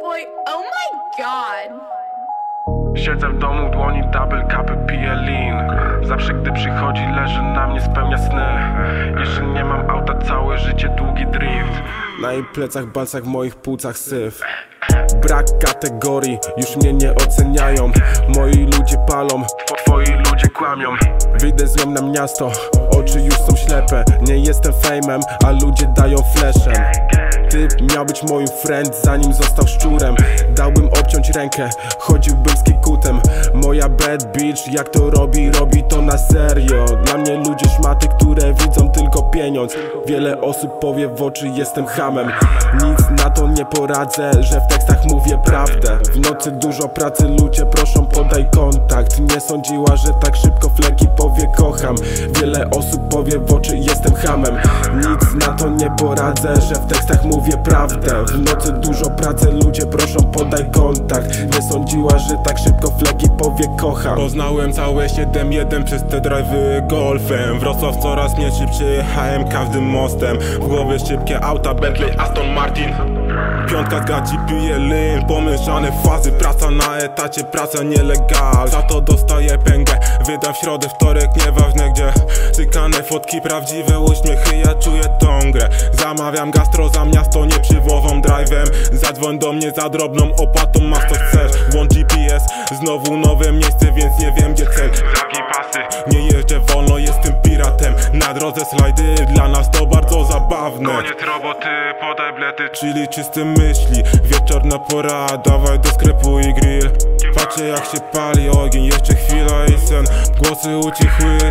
boy, oh my god. Siedzę w domu, dłoni double cupy, piję lean. Zawsze gdy przychodzi, leży na mnie, spełnia sny. Jeszcze nie mam auta, całe życie długi drift. Na jej plecach, balsach, moich płucach syf. Brak kategorii, już mnie nie oceniają. Moi ludzie palą, twoi ludzie kłamią. Wyjdę z nią na miasto, oczy już są ślepe. Nie jestem fejmem, a ludzie dają fleszem. Ty miał być moim friend, zanim został szczurem. Dałbym obciąć rękę, chodziłbym z kikutem. Moja bad bitch, jak to robi, robi to na serio. Dla mnie ludzie szmaty, które widzą tylko pieniądz. Wiele osób powie w oczy, jestem hamem. Nic na to nie poradzę, że w tekstach mówię prawdę. W nocy dużo pracy, ludzie proszą, podaj kontakt. Nie sądziła, że tak szybko fleki powie kocham. Wiele osób powie w oczy, jestem hamem. Nic na to nie poradzę, że w tekstach mówię prawdę. W nocy dużo pracy, ludzie proszą, podaj kontakt. Nie sądziła, że tak szybko fleki powie kocham. Poznałem całe 7-1 przez te drive'y golfem. Wrocław coraz mniej szybciej, jechałem każdym mostem. W głowie szybkie auta, Bentley, Aston Martin. Piątka z gaci, pije lyn. Pomieszane fazy, praca na etacie, praca nielegal. Za to dostaję pęgę, wydam w środę, wtorek, nieważne gdzie. Cykane fotki, prawdziwe uśmiechy, ja czuję tą grę. Zamawiam gastro za miasto, nie przywozą drive'em. Zadzwoń do mnie za drobną opłatą, masz co chcesz. Włącz GPS, znowu nowe miejsce, więc nie wiem gdzie cel. Zamknij pasy, nie jeżdżę wolno, jestem piratem. Na drodze slajdy, dla nas to bardzo zabawne. koniec roboty, podaj blety. Czyli czyste myśli, wieczorna pora, dawaj do sklepu i grill. Patrzę jak się pali ogień, jeszcze chwila i sen. Głosy ucichły,